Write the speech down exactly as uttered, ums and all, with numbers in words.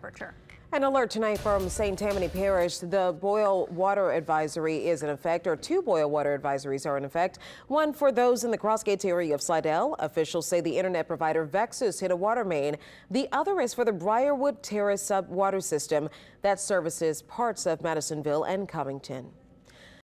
temperature. An alert tonight from Saint Tammany Parish. The boil water advisory is in effect, or two boil water advisories are in effect. One for those in the Crossgates area of Slidell. Officials say the internet provider Vexus hit a water main. The other is for the Briarwood Terrace sub water system that services parts of Madisonville and Covington.